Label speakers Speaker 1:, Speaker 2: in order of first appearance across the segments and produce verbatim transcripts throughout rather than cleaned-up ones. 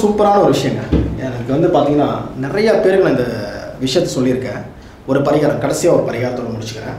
Speaker 1: சூப்பரான ஒரு விஷயங்க. எனக்கு வந்து பார்த்தீங்கன்னா நிறைய பேருக்கு நான் இந்த விஷயத்தை சொல்லியிருக்கேன். ஒரு பரிகாரம் கடைசியாக ஒரு பரிகாரத்தோடு முடிச்சுக்கிறேன்.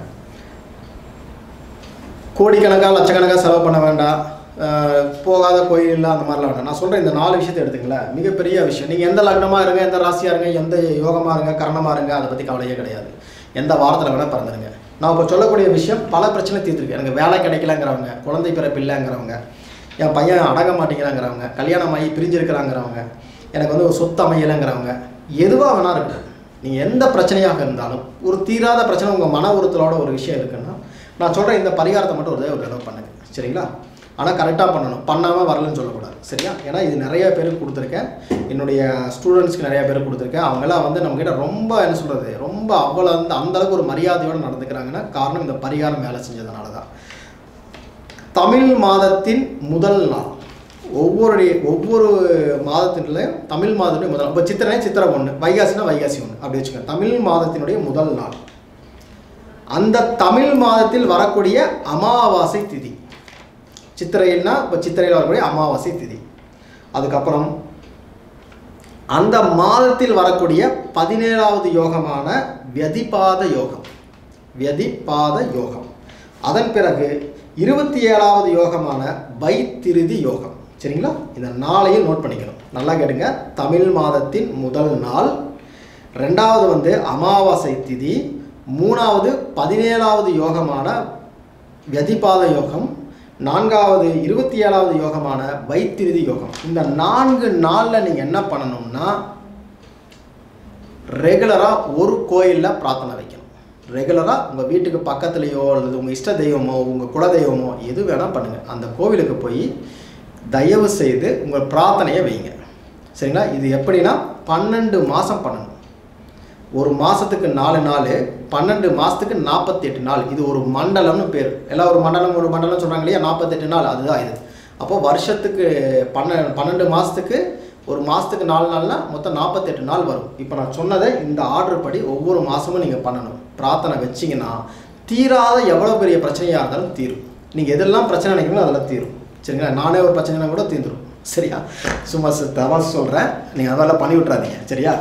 Speaker 1: கோடிக்கணக்காக லட்சக்கணக்காக செலவு பண்ண வேண்டாம், போகாத கோயில் அந்த மாதிரிலாம் வேண்டாம். நான் சொல்கிறேன் இந்த நாலு விஷயத்தை எடுத்துங்களேன், மிகப்பெரிய விஷயம். நீங்கள் எந்த லக்னமாக இருங்க, எந்த ராசியாக இருங்க, எந்த யோகமாக இருங்க, கரணமாக இருங்க, அதை பற்றி கவலையே கிடையாது. எந்த வாரத்தில் வேணால் பிறந்துருங்க. நான் இப்போ சொல்லக்கூடிய விஷயம் பல பிரச்சனை தீர்த்துருக்கு. எனக்கு வேலை கிடைக்கலங்கிறவங்க, குழந்தை பிறப்பு இல்லைங்கிறவங்க, என் பையன் அடங்க மாட்டேங்கிறாங்கிறவங்க, கல்யாணம் ஆகி பிரிஞ்சிருக்கிறாங்கிறவங்க, எனக்கு வந்து ஒரு சொத்து அமையலைங்கிறவங்க, எதுவாக வேணா இருக்குது. நீங்கள் எந்த பிரச்சனையாக இருந்தாலும், ஒரு தீராத பிரச்சனை உங்கள் மன உறுத்தலோட ஒரு விஷயம் இருக்குன்னா, நான் சொல்கிறேன் இந்த பரிகாரத்தை மட்டும் ஒரு ஒரு தடவை பண்ணுங்க, சரிங்களா? ஆனால் கரெக்டாக பண்ணணும், பண்ணாமல் வரலன்னு சொல்லக்கூடாது, சரியா? ஏன்னா இது நிறைய பேருக்கு கொடுத்துருக்கேன், என்னுடைய ஸ்டூடெண்ட்ஸ்க்கு நிறைய பேருக்கு கொடுத்துருக்கேன். அவங்களாம் வந்து நம்மக்கிட்ட ரொம்ப என்ன சொல்கிறது, ரொம்ப அவ்வளோ வந்து அந்தளவுக்கு ஒரு மரியாதையோடு நடந்துக்கிறாங்கன்னா காரணம் இந்த பரிகாரம் வேலை செஞ்சதுனால தான். தமிழ் மாதத்தின் முதல் நாள், ஒவ்வொரு ஒவ்வொரு மாதத்திலையும் தமிழ் மாதத்தினுடைய முதல் நாள். இப்போ சித்திரை சித்திரை ஒன்று, வைகாசினா வைகாசி ஒன்று, அப்படி வச்சுக்கோங்க. தமிழ் மாதத்தினுடைய முதல் நாள், அந்த தமிழ் மாதத்தில் வரக்கூடிய அமாவாசை திதி, சித்திரையில்னா இப்போ சித்திரையில் வரக்கூடிய அமாவாசை திதி. அதுக்கப்புறம் அந்த மாதத்தில் வரக்கூடிய பதினேழாவது யோகமான வியதிபாத யோகம், வியதிபாத யோகம். அதன் பிறகு இருபத்தி ஏழாவது யோகமான வைத்திருதி யோகம், சரிங்களா? இந்த நாளையும் நோட் பண்ணிக்கணும், நல்லா கேட்டுங்க. தமிழ் மாதத்தின் முதல் நாள், ரெண்டாவது வந்து அமாவாசை திதி, மூணாவது பதினேழாவது யோகமான வியதிபாத யோகம், நான்காவது இருபத்தி ஏழாவது யோகமான வைத்திருதி யோகம். இந்த நான்கு நாளில் நீங்கள் என்ன பண்ணணும்னா, ரெகுலராக ஒரு கோயிலில் பிரார்த்தனை வைக்கணும். ரெகுலராக உங்கள் வீட்டுக்கு பக்கத்துலேயோ அல்லது உங்கள் இஷ்ட தெய்வமோ உங்கள் குலதெய்வமோ எது வேணால் பண்ணுங்கள், அந்த கோவிலுக்கு போய் தயவு செய்து உங்கள் பிரார்த்தனையை வைங்க, சரிங்களா? இது எப்படின்னா பன்னெண்டு மாதம் பண்ணணும். ஒரு மாதத்துக்கு நாலு நாள், பன்னெண்டு மாதத்துக்கு நாற்பத்தி எட்டு நாள். இது ஒரு மண்டலம்னு பேர். எல்லாம் ஒரு மண்டலம் ஒரு மண்டலம் சொல்கிறாங்க இல்லையா, நாற்பத்தெட்டு நாள், அதுதான் இது. அப்போது வருஷத்துக்கு பன்ன பன்னெண்டு மாதத்துக்கு ஒரு மாதத்துக்கு நாலு நாள்னா மொத்தம் நாற்பத்தெட்டு நாள் வரும். இப்போ நான் சொன்னதை இந்த ஆர்டர் படி ஒவ்வொரு மாதமும் நீங்கள் பண்ணணும். பிரார்த்தனை வச்சிங்கன்னா தீராத எவ்வளோ பெரிய பிரச்சனையாக இருந்தாலும் தீரும். நீங்கள் எதெல்லாம் பிரச்சனை நினைக்கிறீங்களோ அதெல்லாம் தீரும், சரிங்களா? நானே ஒரு பிரச்சனைனா கூட தீர்ந்துடும், சரியா? சும்மா தவறு சொல்கிறேன், நீங்கள் அதெல்லாம் பண்ணி விட்றாதீங்க, சரியா?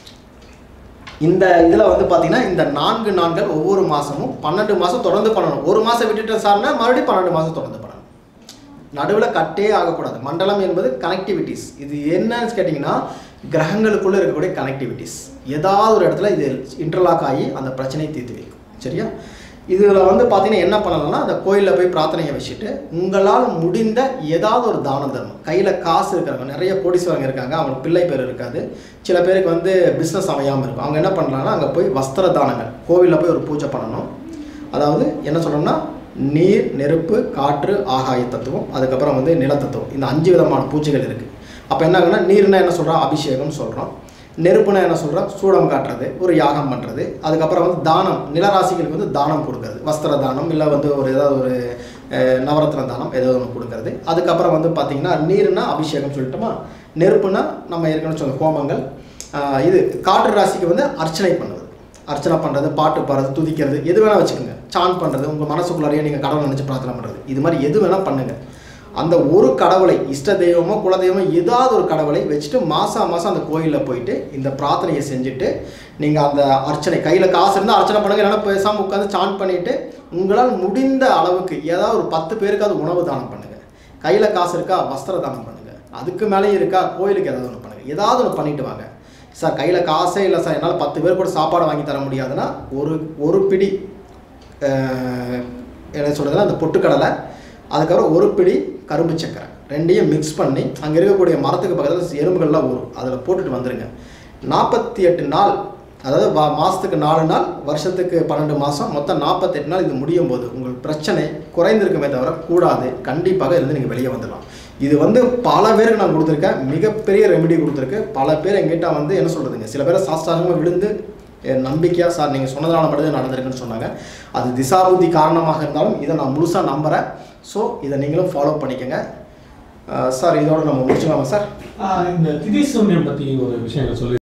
Speaker 1: இந்த இதில் வந்து பார்த்தீங்கன்னா இந்த நான்கு நாட்கள் ஒவ்வொரு மாதமும் பன்னெண்டு மாதம் தொடர்ந்து பண்ணணும். ஒரு மாதம் விட்டுட்டு சார்னா மறுபடியும் பன்னெண்டு மாதம் தொடர்ந்து பண்ணணும். நடுவில் கட்டே ஆகக்கூடாது. மண்டலம் என்பது கனெக்டிவிட்டிஸ். இது என்னன்னு கேட்டிங்கன்னா கிரகங்களுக்குள்ளே இருக்கக்கூடிய கனெக்டிவிட்டிஸ். ஏதாவது ஒரு இடத்துல இது இன்டர்லாக் ஆகி அந்த பிரச்சனையை தீர்த்து வைக்கும், சரியா? இதில் வந்து பார்த்தீங்கன்னா என்ன பண்ணலாம்னா, அந்த கோயிலில் போய் பிரார்த்தனையை வச்சுட்டு உங்களால் முடிந்த ஏதாவது ஒரு தான தர்மம். கையில் காசு இருக்கிறவங்க, நிறைய கோடீஸ்வரங்க இருக்காங்க, அவங்களுக்கு பிள்ளை பேர் இருக்காது, சில பேருக்கு வந்து பிஸ்னஸ் அமையாமல் இருக்கும். அவங்க என்ன பண்ணலாம்னா அங்கே போய் வஸ்திர தானங்கள், கோவிலில் போய் ஒரு பூஜை பண்ணணும். அதாவது என்ன சொல்லணும்னா, நீர், நெருப்பு, காற்று, ஆகாய தத்துவம், அதுக்கப்புறம் வந்து நிலத்தத்துவம், இந்த அஞ்சு விதமான பூஜைகள் இருக்குது. அப்போ என்ன ஆகுன்னா, நீர்னா என்ன சொல்கிறோம், அபிஷேகம் சொல்கிறோம். நெருப்புனா என்ன சொல்கிறோம், சூடம் காட்டுறது, ஒரு யாகம் பண்ணுறது. அதுக்கப்புறம் வந்து தானம், நிலராசிகளுக்கு வந்து தானம் கொடுக்கறது, வஸ்திர தானம், இல்லை வந்து ஒரு ஏதாவது ஒரு நவரத்ன தானம் ஏதாவது ஒன்று கொடுக்கறது. அதுக்கப்புறம் வந்து பார்த்திங்கன்னா நீர்னா அபிஷேகம் சொல்லிட்டோமா, நெருப்புனா நம்ம ஏற்கனவே சொன்ன ஹோமங்கள். இது காற்று ராசிக்கு வந்து அர்ச்சனை பண்ணுறது, அர்ச்சனை பண்ணுறது, பாட்டு பாடுறது, துதிக்கிறது, எது வேணால் வச்சுக்கோங்க. சான் பண்ணுறது, உங்கள் மனசுக்குள்ளாரையே நீங்கள் கடவுளை நினச்சி பிரார்த்தனை பண்ணுறது, இது மாதிரி எது வேணால் பண்ணுங்கள். அந்த ஒரு கடவுளை, இஷ்ட தெய்வமோ குலதெய்வமோ ஏதாவது ஒரு கடவுளை வச்சுட்டு மாதம் மாதம் அந்த கோயிலில் போயிட்டு இந்த பிரார்த்தனையை செஞ்சுட்டு நீங்கள் அந்த அர்ச்சனை, கையில் காசு இருந்தால் அர்ச்சனை பண்ணுங்கள், இல்லைன்னா பேசாமல் உட்காந்து சான் பண்ணிவிட்டு உங்களால் முடிந்த அளவுக்கு ஏதாவது ஒரு பத்து பேருக்காவது உணவு தானம் பண்ணுங்கள். கையில் காசு இருக்கா, வஸ்திர தானம் பண்ணுங்கள். அதுக்கு மேலேயும் இருக்கா, கோயிலுக்கு ஏதாவது ஒன்று பண்ணுங்கள். ஏதாவது ஒன்று பண்ணிவிட்டு வாங்க. சார் கையில் காசே இல்லை சார், என்னால் பத்து பேர் கூட சாப்பாடு வாங்கி தர முடியாதுன்னா ஒரு ஒரு பிடி என்ன சொல்கிறதுனா அந்த பொட்டுக்கடலை, அதுக்கப்புறம் ஒரு பிடி கரும்பு சக்கரை, ரெண்டையும் மிக்ஸ் பண்ணி அங்கே இருக்கக்கூடிய மரத்துக்கு பக்கத்தில் எறும்புகள்லாம் வரும், அதில் போட்டுட்டு வந்துடுங்க. நாற்பத்தி எட்டு நாள், அதாவது மாதத்துக்கு நாலு நாள், வருஷத்துக்கு பன்னெண்டு மாதம், மொத்தம் நாற்பத்தெட்டு நாள். இது முடியும் போது உங்கள் பிரச்சனை குறைந்திருக்குமே தவிர கூடாது. கண்டிப்பாக இருந்து நீங்கள் வெளியே வந்துடலாம். இது வந்து பல பேருக்கு நான் கொடுத்துருக்கேன், மிகப்பெரிய ரெமெடி கொடுத்துருக்கு. பல பேர் எங்கிட்ட வந்து என்ன சொல்கிறதுங்க, சில பேரை சாஸ்திரமாக விழுந்து நம்பிக்கையாக சார் நீங்கள் சொன்னதான மட்டும் நடந்திருக்குன்னு சொன்னாங்க. அது திசாபுத்தி காரணமாக இருந்தாலும் இதை நான் முழுசாக நம்புகிறேன். ஸோ இதை நீங்களும் ஃபாலோ பண்ணிக்கோங்க சார். இதோட நம்ம முடிச்சுக்கலாமா சார்?
Speaker 2: இந்த திதி சூன்யம் பற்றி ஒரு விஷயங்கள் சொல்லி